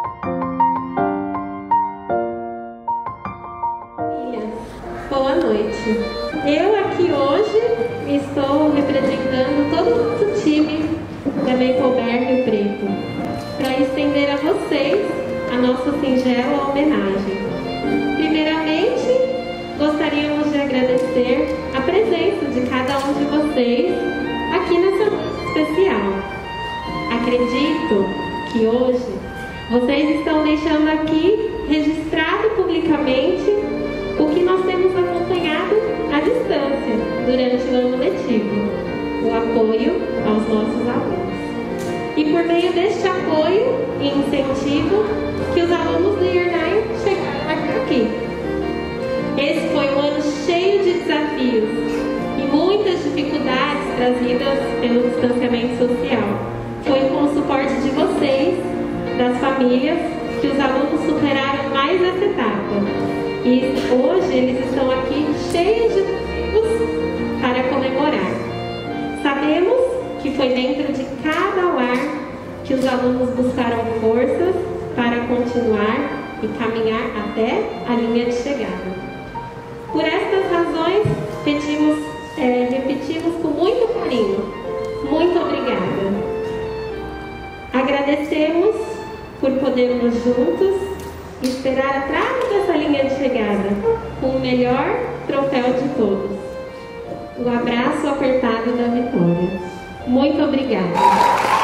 Boa noite. Eu aqui hoje estou representando todo o nosso time da Maple Rio Preto para estender a vocês a nossa singela homenagem. Primeiramente, gostaríamos de agradecer a presença de cada um de vocês aqui nessa noite especial. Acredito que hoje vocês estão deixando aqui registrado publicamente o que nós temos acompanhado à distância durante o ano letivo, o apoio aos nossos alunos. E por meio deste apoio e incentivo que os alunos do IRNAI chegaram aqui. Esse foi um ano cheio de desafios e muitas dificuldades trazidas pelo distanciamento social. Foi com o suporte de vocês, das famílias, que os alunos superaram mais essa etapa. E hoje eles estão aqui cheios de motivos para comemorar. Sabemos que foi dentro de cada lar que os alunos buscaram forças para continuar e caminhar até a linha de chegada. Por estas razões, repetimos com muito carinho. Muito obrigada. Agradecemos por podermos juntos esperar atrás dessa linha de chegada com o melhor troféu de todos. Um abraço apertado da vitória. Muito obrigada.